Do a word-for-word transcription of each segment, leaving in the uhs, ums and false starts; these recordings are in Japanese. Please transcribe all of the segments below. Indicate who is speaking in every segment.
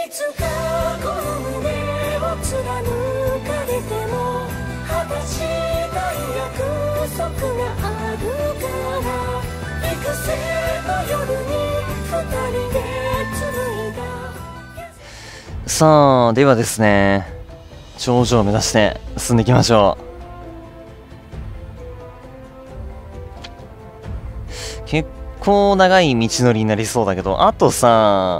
Speaker 1: つかこの胸を貫かれても果たしたい約束があるから幾千の夜に二人で紡いだ。
Speaker 2: さあではですね、頂上を目指して進んでいきましょう。結構長い道のりになりそうだけど、あとさ、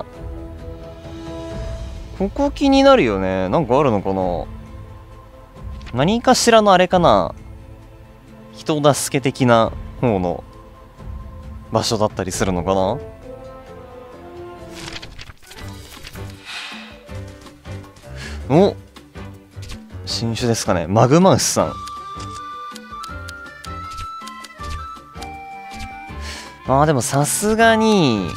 Speaker 2: ここ気になるよね。なんかあるのかな。何かしらのあれかな、人助け的な方の場所だったりするのかな。お、新種ですかね。マグマウスさん。まあでもさすがに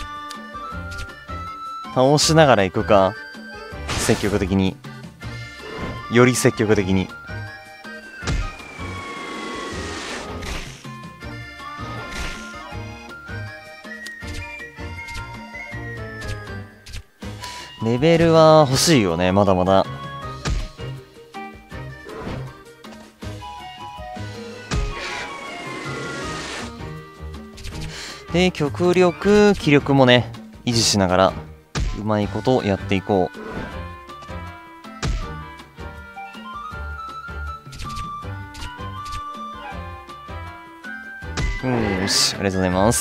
Speaker 2: 倒しながら行くか。積極的に、より積極的に。レベルは欲しいよね、まだまだ。で、極力気力もね維持しながらうまいことやっていこう。よし、ありがとうございます。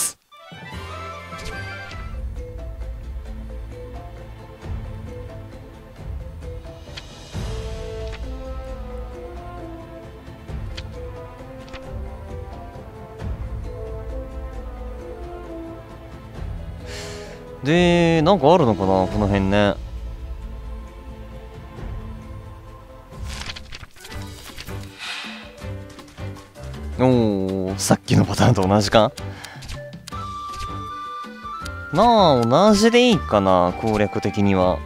Speaker 2: で、なんかあるのかな、この辺ね。おお、さっきのパターンと同じか。まあ同じでいいかな、攻略的には。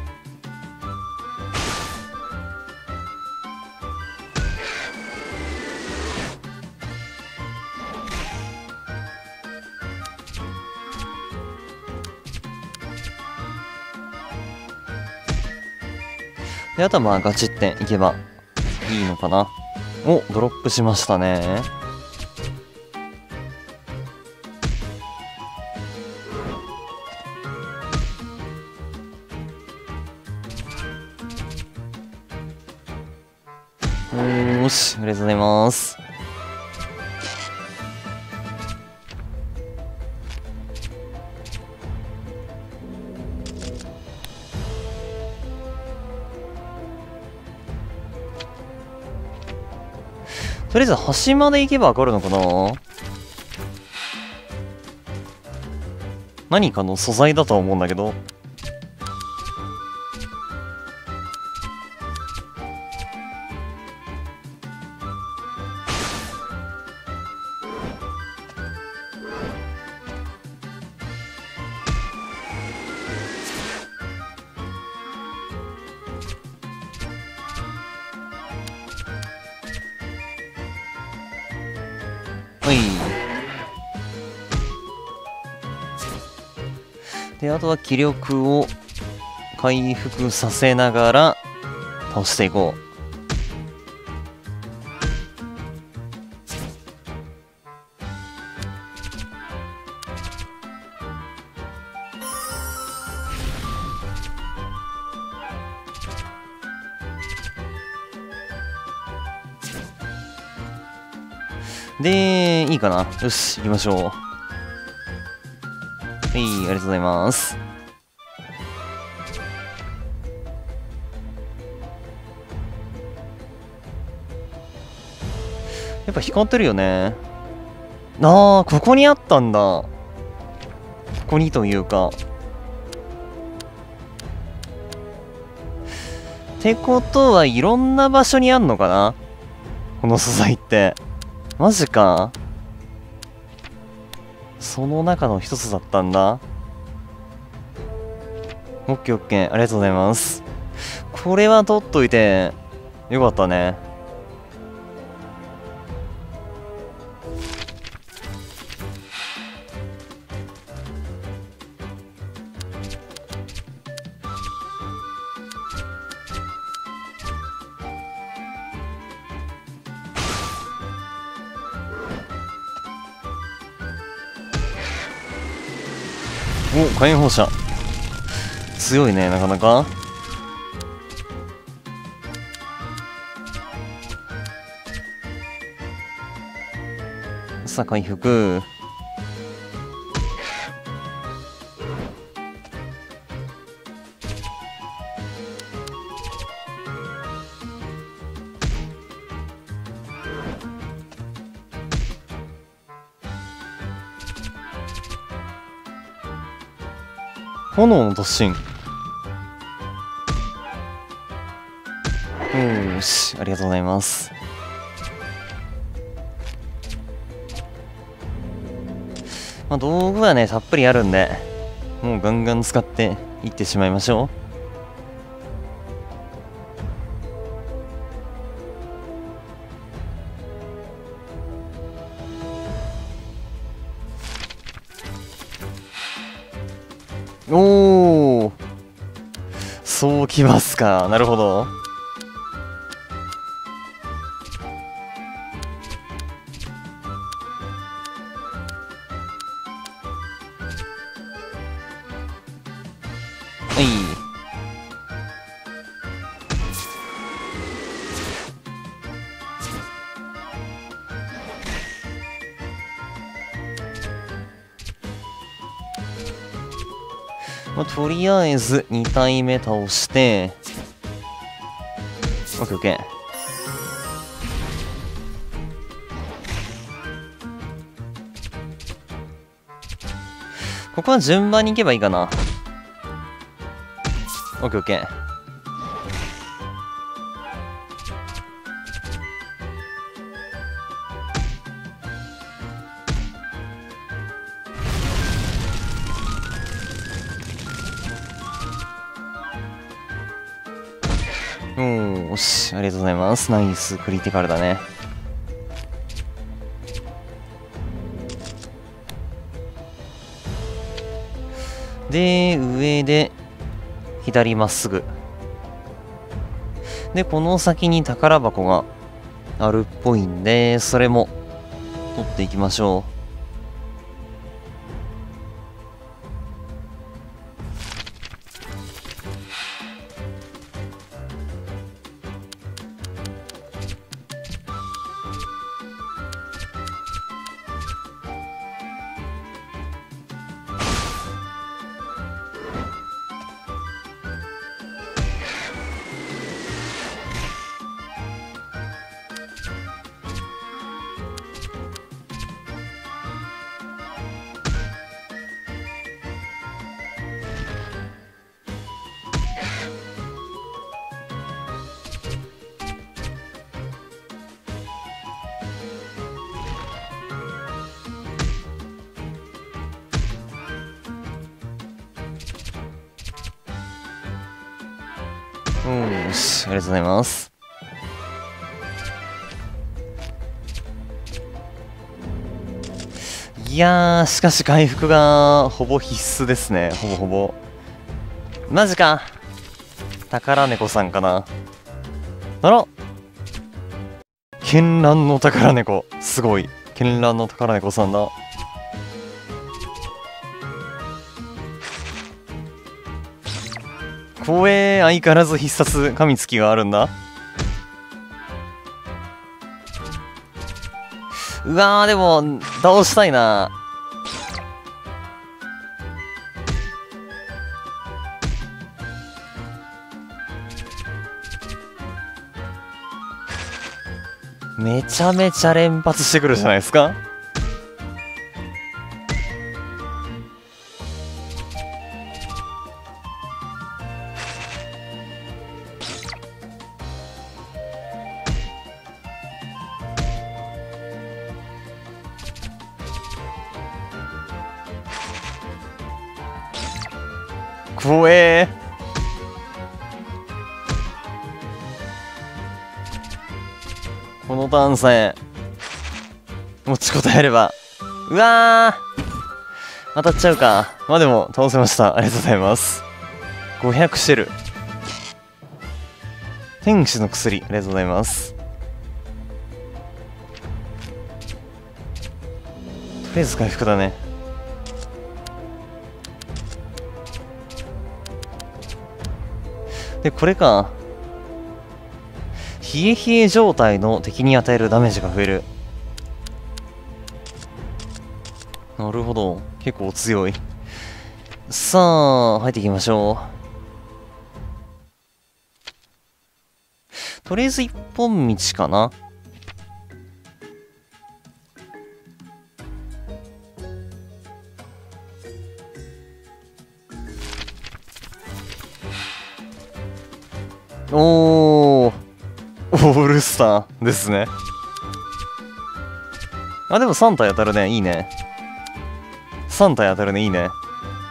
Speaker 2: で、あとはまあガチっていけばいいのかな。お、ドロップしましたね。よし、ありがとうございます。とりあえず端まで行けばわかるのかな。何かの素材だとは思うんだけど。ほい。で、あとは気力を回復させながら倒していこう。で、いいかな。よし、行きましょう。はい、ありがとうございます。やっぱ光ってるよね。ああ、ここにあったんだ。ここにというか。ってことはいろんな場所にあんのかな、この素材って。マジか。その中の一つだったんだ。オッケーオッケー、ありがとうございます。これは取っといてよかったね。 お、火炎放射強いね、なかなか。さあ回復。炎の突進。よーし、ありがとうございます。まあ、道具はね、たっぷりあるんで、もうガンガン使っていってしまいましょう。おお、そうきますか。なるほど。はい。まあ、とりあえずに体目倒して、オッケーオッケー。ここは順番に行けばいいかな。オッケーオッケー。おーし、ありがとうございます。ナイスクリティカルだね。で、上で左まっすぐ。で、この先に宝箱があるっぽいんで、それも取っていきましょう。よし、ありがとうございます。いやー、しかし回復がほぼ必須ですね。ほぼほぼ。マジか。宝猫さんかな。あら、絢爛の宝猫。すごい。絢爛の宝猫さんだ。怖えー、相変わらず必殺神付きがあるんだ。うわー、でも倒したいな。めちゃめちゃ連発してくるじゃないですか。怖えー。このターンさえ持ちこたえれば。うわー、当たっちゃうか。まあでも倒せました。ありがとうございます。ごひゃくシェル、天使の薬、ありがとうございます。とりあえず回復だね。 で、これか。冷え冷え状態の敵に与えるダメージが増える。なるほど。結構強い。さあ、入っていきましょう。とりあえず一本道かな。おー、オールスターですね。あ、でもさん体当たるね。いいね。さん体当たるね。いいね。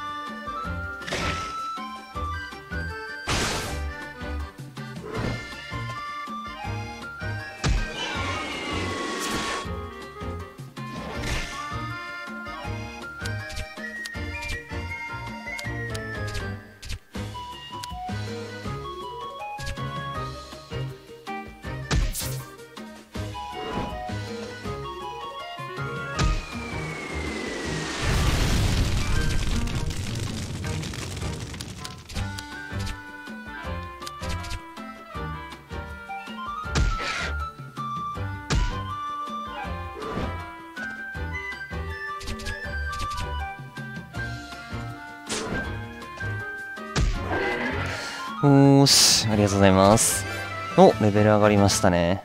Speaker 2: おーし、ありがとうございます。お、レベル上がりましたね。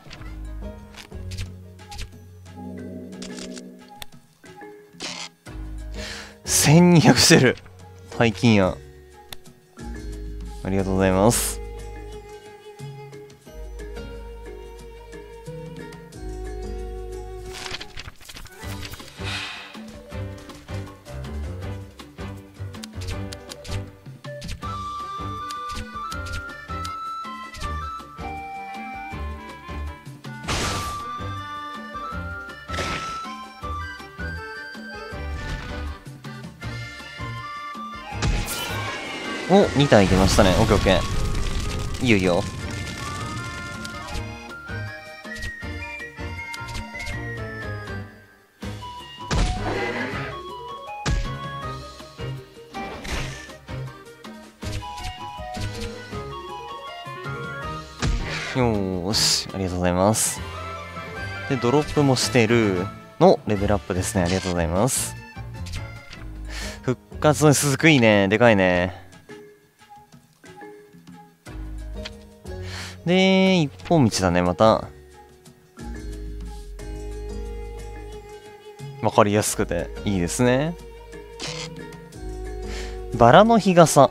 Speaker 2: せんにひゃくしてる。大金や。ありがとうございます。お、に体いきましたね。オッケーオッケー。いいよいいよ。よーし、ありがとうございます。で、ドロップもしてるのレベルアップですね。ありがとうございます。復活の鈴くいいね。でかいね。で、一本道だね、また。わかりやすくていいですね。バラの日傘。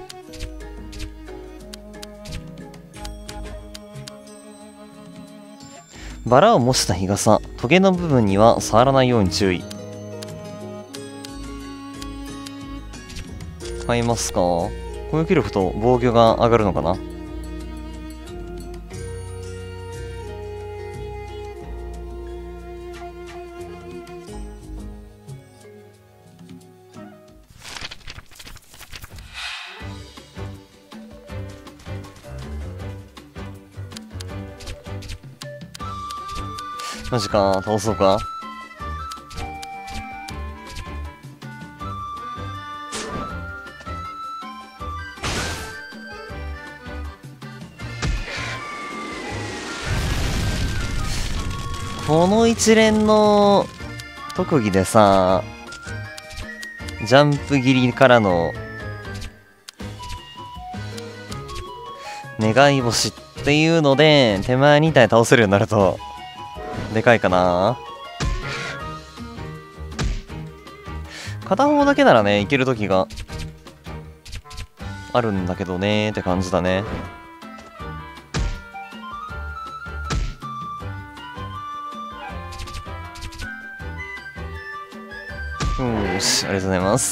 Speaker 2: バラを模した日傘。トゲの部分には触らないように注意。買いますか？攻撃力と防御が上がるのかな？マジか、倒そうか。この一連の特技でさ、ジャンプ切りからの願い星っていうので手前に体倒せるようになるとでかいかな。片方だけならねいける時があるんだけどねーって感じだね。よーし、ありがとうございます。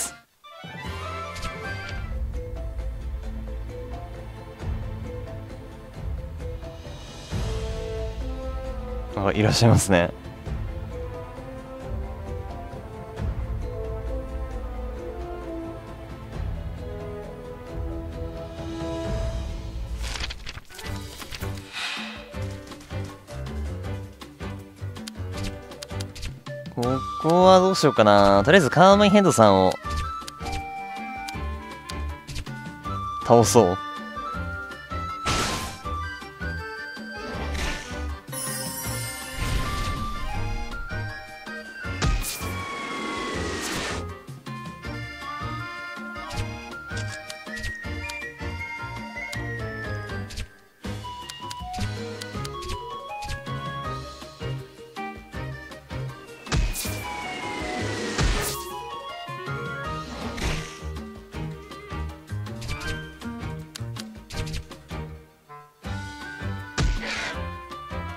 Speaker 2: あ、いらっしゃいますね。ここはどうしようかな。とりあえずカーマイヘッドさんを倒そう。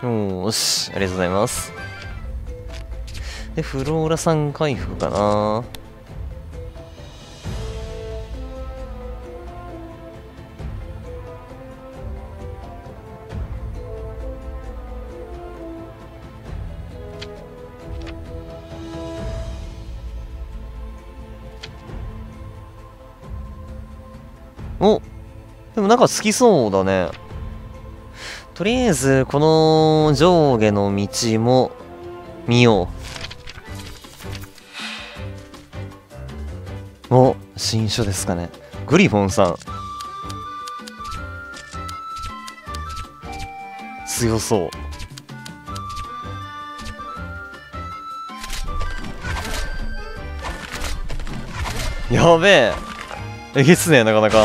Speaker 2: よーし、ありがとうございます。で、フローラさん回復かな。お、でもなんか好きそうだね。とりあえず、この上下の道も見よう。お、新種ですかね。グリフォンさん。強そう。やべえ。えげつねえ、なかなか。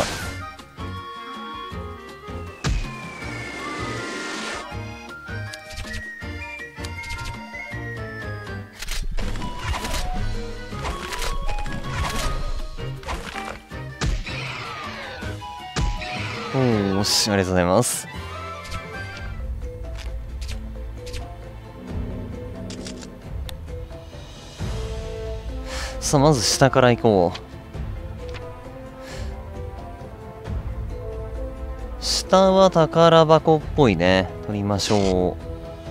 Speaker 2: おーし、ありがとうございます。さあ、まず下から行こう。下は宝箱っぽいね。取りましょう。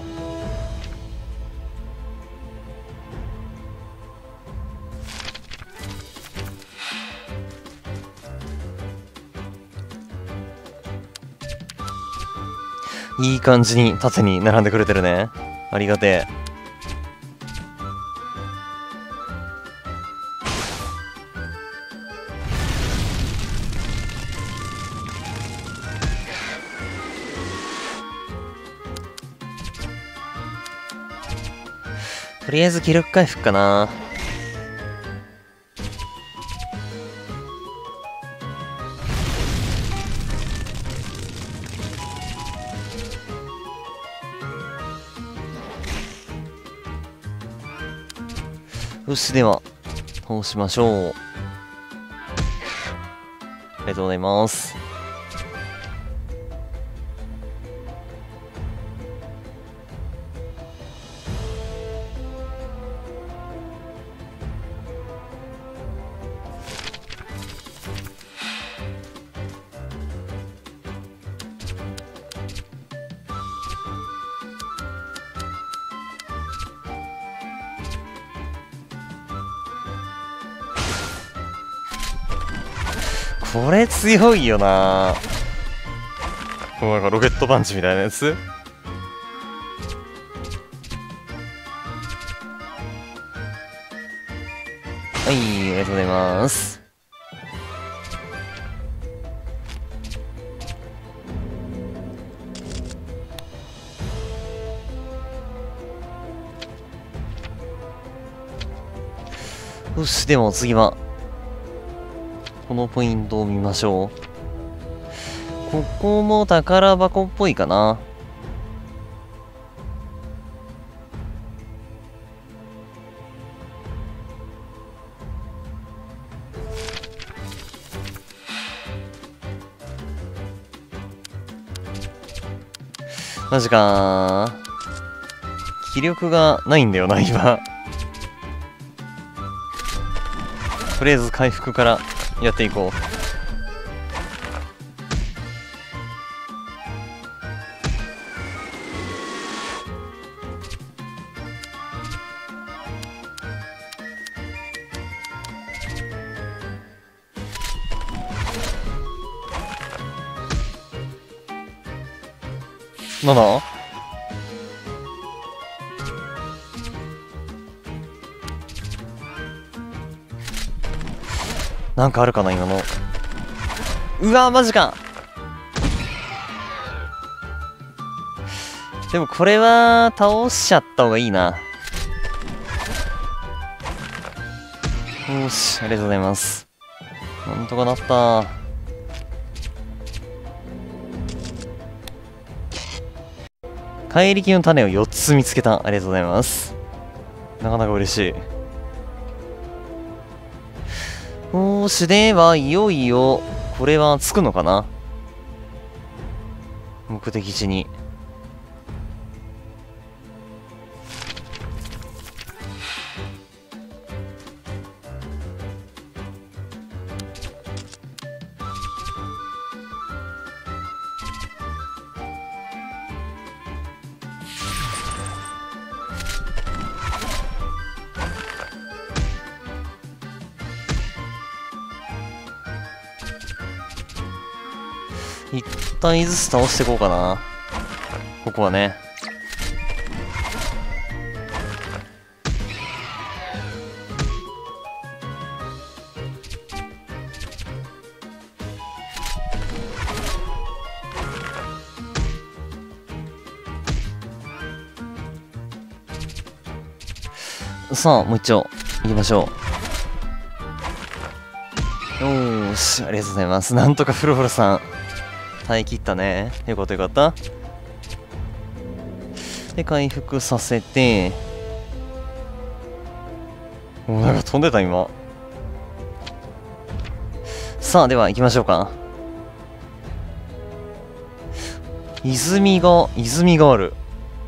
Speaker 2: いい感じに縦に並んでくれてるね。ありがてえ。とりあえず気力回復かな。よし、では通しましょう。ありがとうございます。これ強いよな。こうなんかロケットパンチみたいなやつ。はい、ありがとうございます。よし、でも次はこのポイントを見ましょう。ここも宝箱っぽいかな。マジかー。気力がないんだよな、今。とりあえず回復からやっていこう。なんだ？なんかあるかな今の。うわマジか。でもこれは倒しちゃった方がいいな。よし、ありがとうございます。なんとかなった。怪力の種をよっつ見つけた。ありがとうございます。なかなか嬉しい。よし、ではいよいよこれはつくのかな、目的地に。 一体ずつ倒していこうかな。ここはね。さあ、もう一丁、行きましょう。おーし、ありがとうございます。なんとかフロフロさん、耐え切ったね。よかったよかった。で、回復させて、おー、なんか飛んでた、今。さあ、では行きましょうか。泉が、泉がある。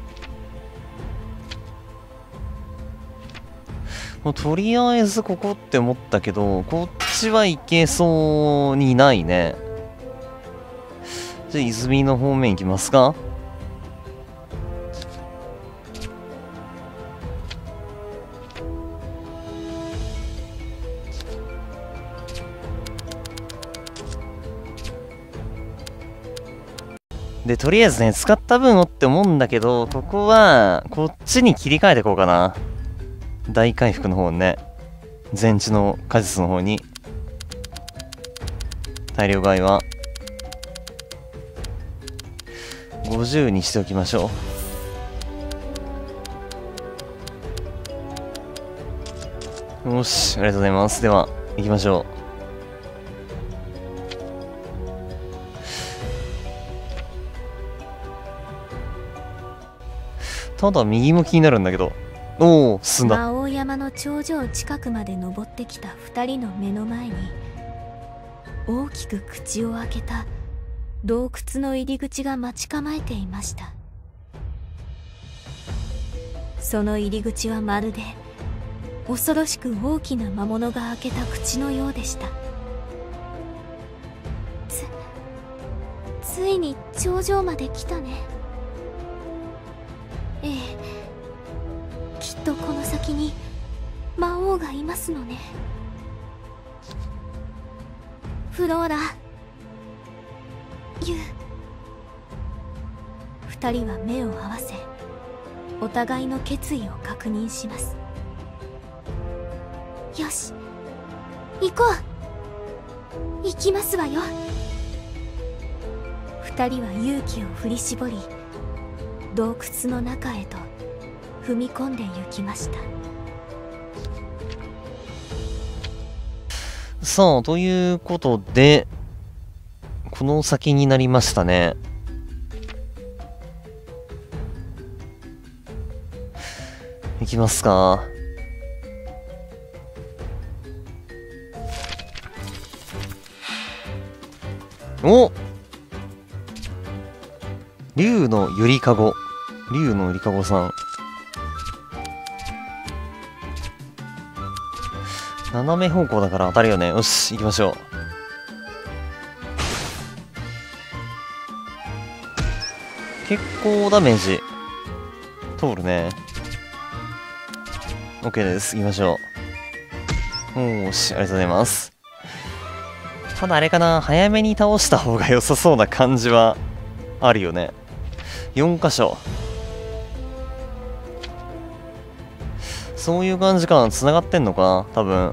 Speaker 2: もうとりあえずここって思ったけど、こっちは行けそうにないね。じゃあ泉の方面行きますか。で、とりあえずね、使った分をって思うんだけど、ここは、こっちに切り替えていこうかな。大回復の方ね。全地の果実の方に。大量買いは、ごじゅうにしておきましょう。よし、ありがとうございます。では、行きましょう。ただ、右向きになるんだけど。おお、進んだ。
Speaker 3: 魔王山の頂上近くまで登ってきた二人の目の前に大きく口を開けた洞窟の入り口が待ち構えていました。その入り口はまるで恐ろしく大きな魔物が開けた口のようでした。つついに頂上まで来たね。ええ、きっとこの先に魔王がいますのね。フローラ、ユウ。二人は目を合わせお互いの決意を確認します。よし、行こう。行きますわよ。二人は勇気を振り絞り洞窟の中へと踏み込んで行きました。
Speaker 2: さあ、ということで、この先になりましたね。行きますか。お、竜のゆりかご。竜のゆりかごさん。斜め方向だから当たるよね。よし、行きましょう。結構ダメージ通るね。 OK です。行きましょう。おーし、ありがとうございます。ただあれかな、早めに倒した方が良さそうな感じはあるよね。よん箇所、そういう感じかな。繋がってんのかな、多分。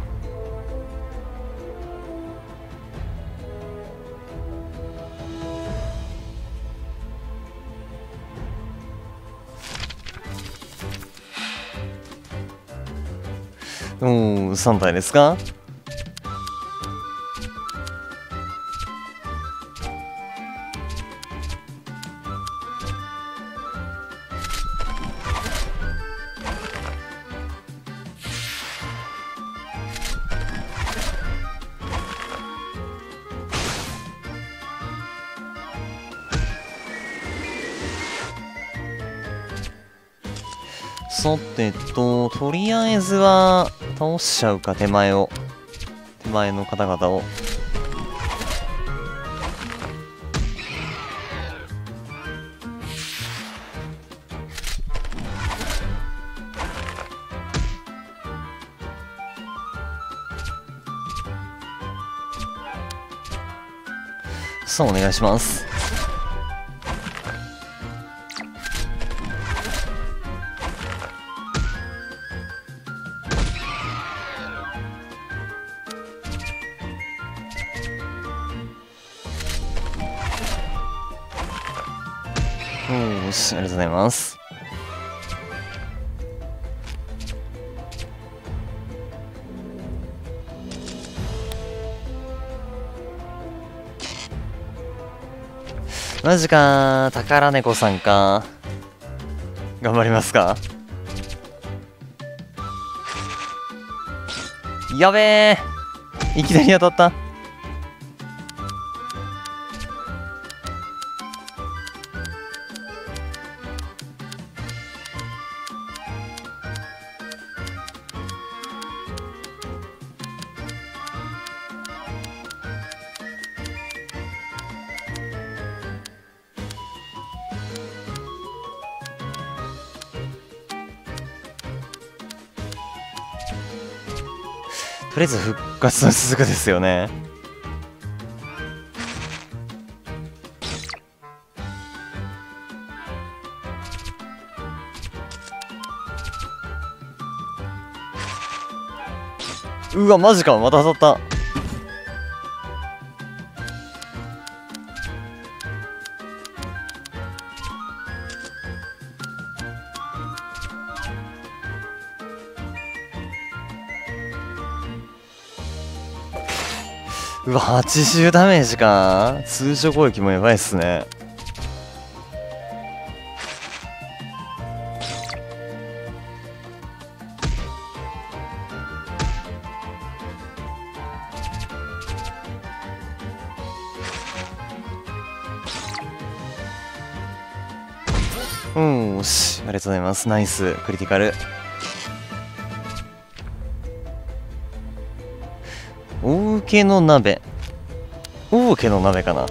Speaker 2: おー、さん体ですか。さてと、とりあえずは倒しちゃうか、手前を。手前の方々を。 そうお願いします。おーし、ありがとうございます。マジかー、宝猫さんか。頑張りますか。やべえ、いきなり当たった。とりあえず復活の続くですよね。うわマジか、また当たった。うわはちじゅうダメージか。通常攻撃もやばいっすね。うんよし、ありがとうございます。ナイスクリティカル。大受けの鍋、大受けの鍋かな。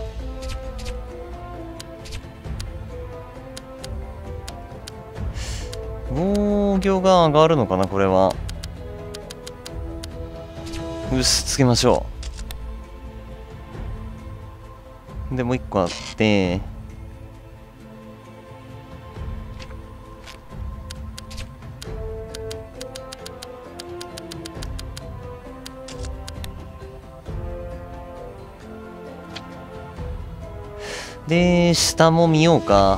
Speaker 2: 防御が上がるのかなこれは。よしつけましょう。でもう一個あって、で下も見ようか。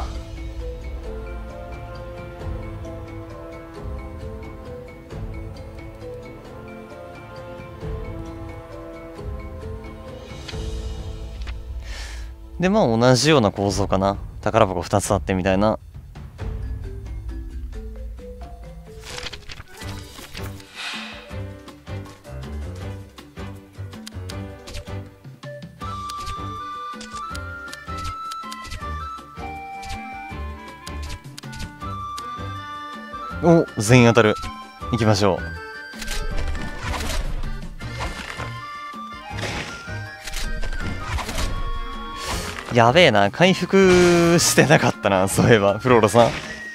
Speaker 2: でまあ同じような構造かな。宝箱ふたつあってみたいな。お、全員当たる。行きましょう。やべえな、回復してなかったな、そういえばフローラさん。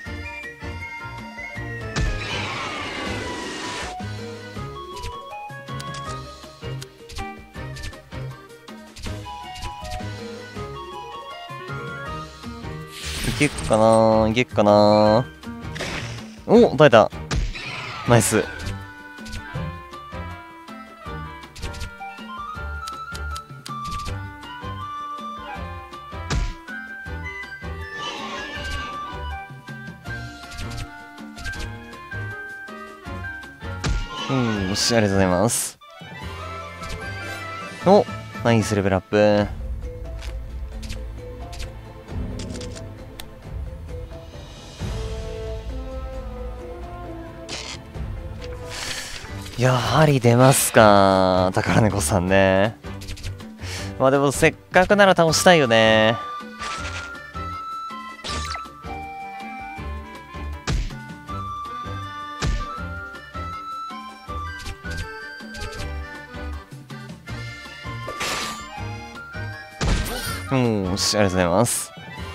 Speaker 2: いけっかな、いけっかな。お、耐えた。ナイス。うん、よし、ありがとうございます。お、ナイスレベルアップ。やはり出ますか、宝猫さんね。まあでもせっかくなら倒したいよね。うん、よし、ありがとうございます。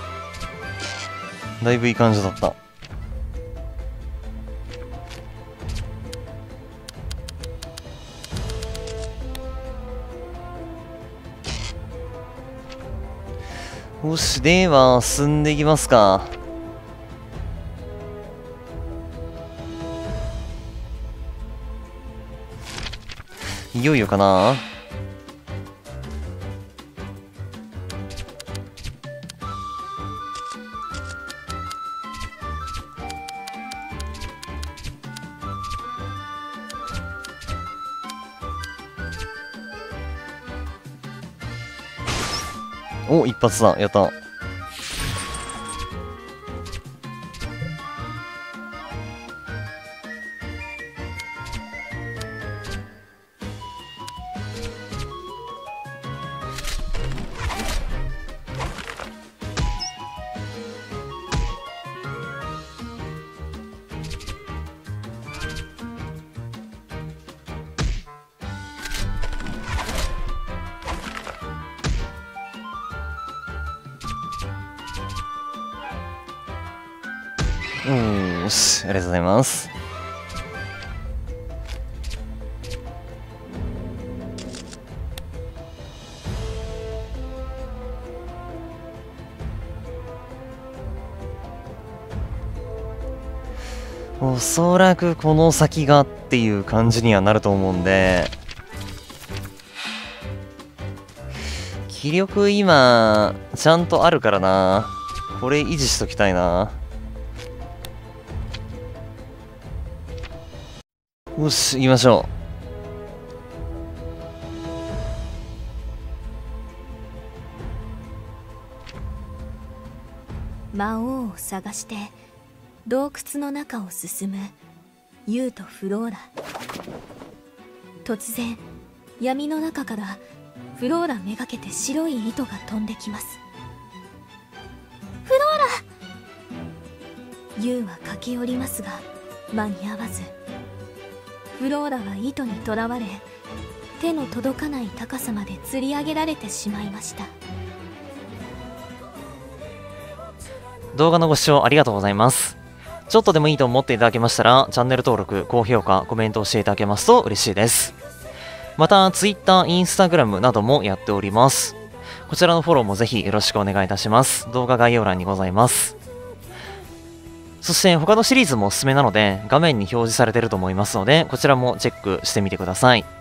Speaker 2: だいぶいい感じだった。 よし、では、進んでいきますか。いよいよかな。お、一発だ。やった。よし、ありがとうございます。おそらくこの先がっていう感じにはなると思うんで、気力今ちゃんとあるからな。これ維持しときたいな。よし、行きましょ
Speaker 3: う。魔王を探して洞窟の中を進むユウとフローラ。突然闇の中からフローラめがけて白い糸が飛んできます。フローラ！ユウは駆け寄りますが間に合わず、フローラは糸にとらわれ手の届かない高さまで吊り上げられてしまいました。
Speaker 2: 動画のご視聴ありがとうございます。ちょっとでもいいと思っていただけましたら、チャンネル登録、高評価、コメントをしていただけますと嬉しいです。また、Twitter、Instagram などもやっております。こちらのフォローもぜひよろしくお願いいたします。動画概要欄にございます。そして他のシリーズもおすすめなので、画面に表示されていると思いますので、こちらもチェックしてみてください。